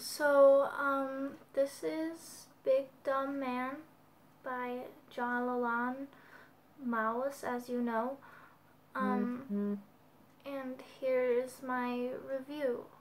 This is Big Dumb Man by Jalalal Mouse, as you know. And here is my review.